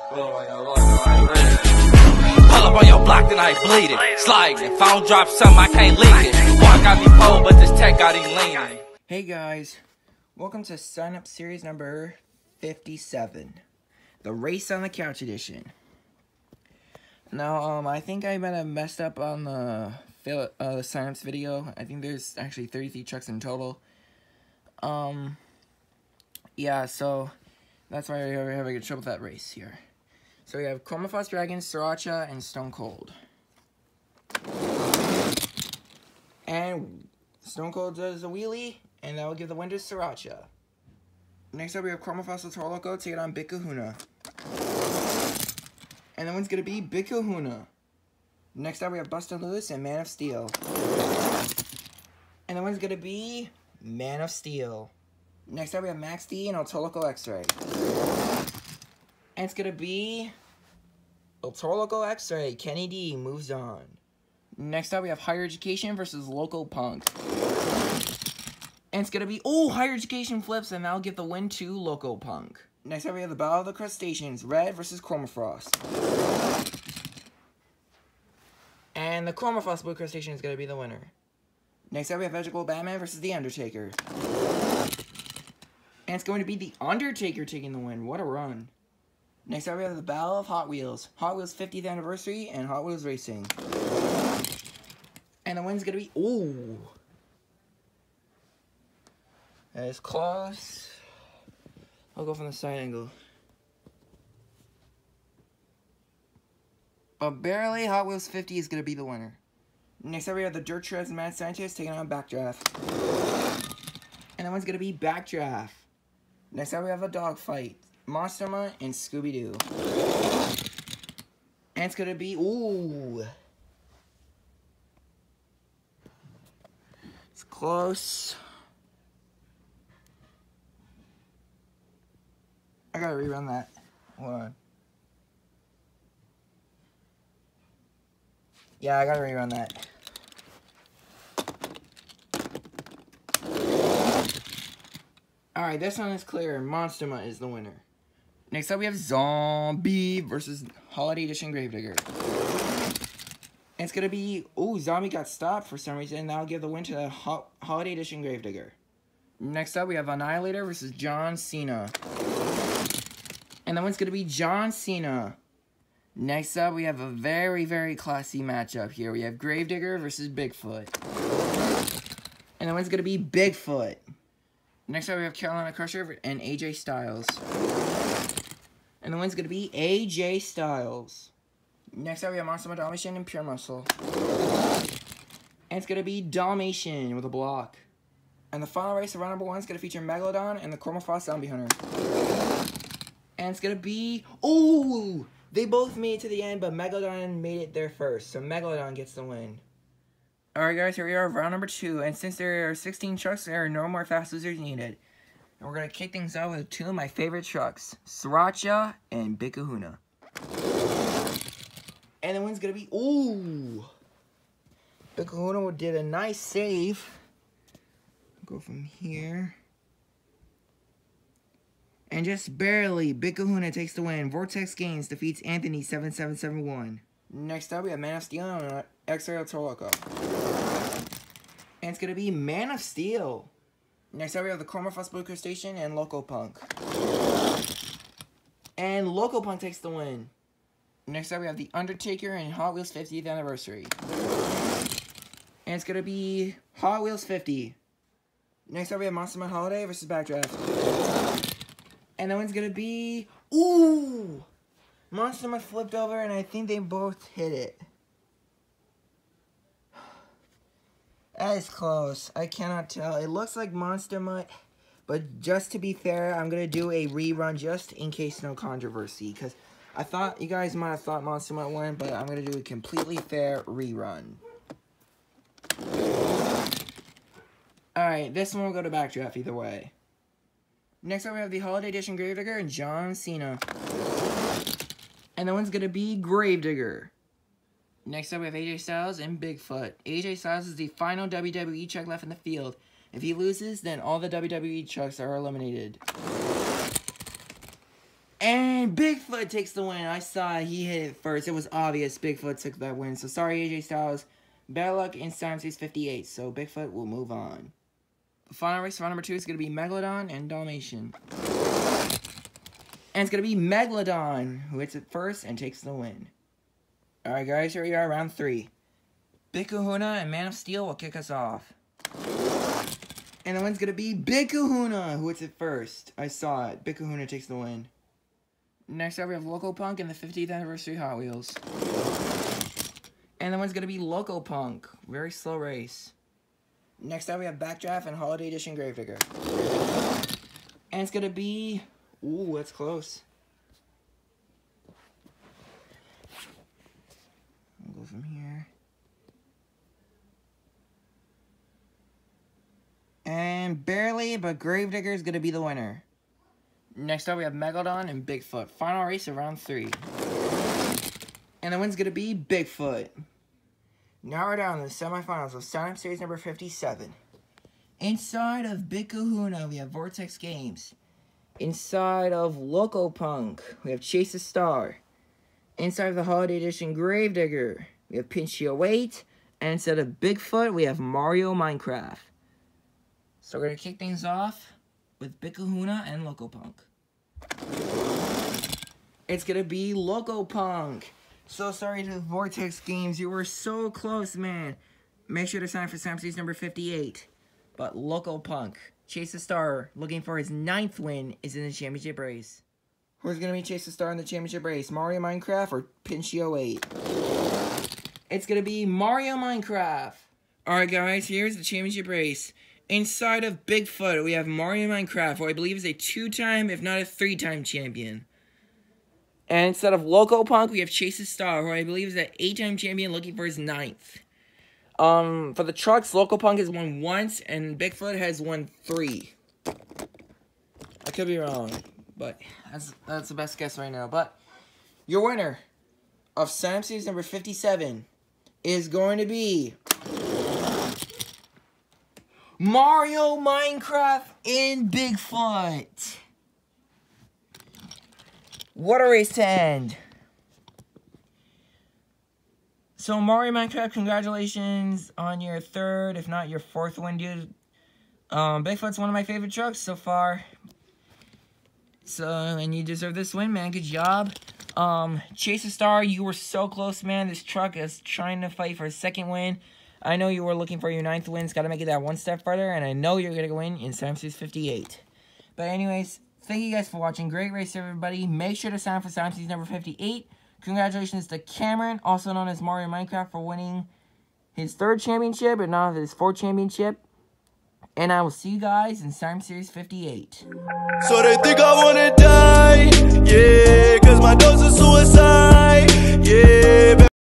Pull up on your block, then I bleed it. Sliding. If I don't drop something, I can't leak it. Walk got me cold, but this tech got him leaning. Hey guys, welcome to Sign Up Series number 57, the Race on the Couch edition. Now, I think I might have messed up on the sign-ups video. I think there's actually 33 trucks in total. Yeah, so that's why we're having a trouble with that race here. So we have Chromafrost Dragon, Sriracha, and Stone Cold. And Stone Cold does a wheelie, and that will give the win to Sriracha. Next up, we have Chromafrost Toro Loco take it on Big Kahuna. And the win's going to be Big Kahuna. Next up, we have Bustin' Loose and Man of Steel. And the win's going to be Man of Steel. Next up, we have Max D and El Toro Loco X-Ray. And it's going to be El Toro Loco X-Ray. Kenny D moves on. Next up, we have Higher Education versus Loco Punk. And it's going to be, Higher Education flips, and that'll give the win to Loco Punk. Next up, we have the Battle of the Crustaceans, Red versus Chromafrost. And the Chromafrost Blue Crustacean is going to be the winner. Next up, we have Vegetable Batman versus The Undertaker. And it's going to be The Undertaker taking the win. What a run. Next up, we have the Battle of Hot Wheels. Hot Wheels 50th Anniversary and Hot Wheels Racing. And the win's going to be, that is close. I'll go from the side angle. But barely, Hot Wheels 50 is going to be the winner. Next up, we have the Dirt Shreds and Mad Scientist taking on Backdraft. And that one's going to be Backdraft. Next up, we have a dogfight. Monsterma and Scooby-Doo. And it's going to be, it's close. I gotta rerun that. Hold on. Yeah, I gotta rerun that. Alright, this one is clear. Monsterma is the winner. Next up, we have Zombie versus Holiday Edition Gravedigger. And it's gonna be, Zombie got stopped for some reason. That'll give the win to the Holiday Edition Gravedigger. Next up, we have Annihilator versus John Cena. And that one's going to be John Cena. Next up, we have a very, very classy matchup here. We have Gravedigger versus Bigfoot. And that one's going to be Bigfoot. Next up, we have Carolina Crusher and AJ Styles. And the one's going to be AJ Styles. Next up, we have Monster Dalmatian and Pure Muscle. And it's going to be Dalmatian with a block. And the final race of round number 1 is going to feature Megalodon and the Chromafrost Zombie Hunter. And it's going to be, they both made it to the end, but Megalodon made it there first. So Megalodon gets the win. Alright guys, here we are, round number 2. And since there are 16 trucks, there are no more fast losers needed. And we're going to kick things out with 2 of my favorite trucks, Sriracha and Big Kahuna. And the win's going to be, Big Kahuna did a nice save. Go from here. And just barely, Big Kahuna takes the win. Vortex Games defeats Anthony 7771. Next up, we have Man of Steel and XRL Toro Loco. And it's going to be Man of Steel. Next up, we have the Chromafrost Blue Crustacean and Loco Punk. And Loco Punk takes the win. Next up, we have the Undertaker and Hot Wheels 50th Anniversary. And it's going to be Hot Wheels 50. Next up, we have Monster Man Holiday versus Backdraft. And that one's gonna be, Monsterma flipped over, and I think they both hit it. That is close. I cannot tell. It looks like Monsterma, but just to be fair, I'm gonna do a rerun just in case no controversy, because I thought you guys might have thought Monsterma won, but I'm gonna do a completely fair rerun. Alright, this one will go to Backdraft either way. Next up, we have the Holiday Edition Gravedigger and John Cena. And that one's going to be Gravedigger. Next up, we have AJ Styles and Bigfoot. AJ Styles is the final WWE truck left in the field. If he loses, then all the WWE trucks are eliminated. And Bigfoot takes the win. I saw it. He hit it first. It was obvious Bigfoot took that win. So sorry, AJ Styles. Bad luck in Time Series 58. So Bigfoot will move on. The final race, round number 2, is going to be Megalodon and Dalmatian. And it's going to be Megalodon who hits it first and takes the win. Alright guys, here we are, round 3. Big Kahuna and Man of Steel will kick us off. And the win's going to be Big Kahuna who hits it first. I saw it. Big Kahuna takes the win. Next up we have Loco Punk and the 50th anniversary Hot Wheels. And the win's going to be Loco Punk. Very slow race. Next up we have Backdraft and Holiday Edition Gravedigger. And it's going to be... Ooh, that's close. I'll go from here. And barely, but Gravedigger is going to be the winner. Next up, we have Megalodon and Bigfoot. Final race of round 3. And the win's going to be Bigfoot. Now we're down to the semifinals of Sign Up Series number 57. Inside of Big Kahuna, we have Vortex Games. Inside of Loco Punk, we have Chase the Star. Inside of the Holiday Edition Gravedigger, we have Pinchio 8. And instead of Bigfoot, we have Mario Minecraft. So we're going to kick things off with Big Kahuna and Loco Punk. It's going to be Loco Punk. So sorry to Vortex Games. You were so close, man. Make sure to sign up for Sign Up Series number 58. But Loco Punk, Chase the Star, looking for his 9th win, is in the championship race. Who's going to be Chase the Star in the championship race? Mario Minecraft or Pinchio 8? It's going to be Mario Minecraft. Alright guys, here's the championship race. Inside of Bigfoot, we have Mario Minecraft, who I believe is a 2-time, if not a 3-time champion. And instead of Loco Punk, we have Chase the Star, who I believe is an 8-time champion looking for his 9th. For the trucks, Loco Punk has won once, and Bigfoot has won 3. I could be wrong, but that's the best guess right now. But your winner of Sign Up Series number 57 is going to be Mario Minecraft and Bigfoot. What a race to end. So Mario Minecraft, congratulations on your 3rd, if not your 4th win, dude. Bigfoot's one of my favorite trucks so far. So, and you deserve this win, man. Good job. Chase the Star, you were so close, man. This truck is trying to fight for a 2nd win. I know you were looking for your 9th win. It's got to make it that one step further, and I know you're going to win in Sign Up Series 58. But anyways, thank you guys for watching. Great race, everybody. Make sure to sign up for Sign Up Series number 58. Congratulations to Cameron, also known as Mario Minecraft, for winning his 3rd championship, but not his 4th championship. And I will see you guys in Sign Up Series 58. So they think I wanna die.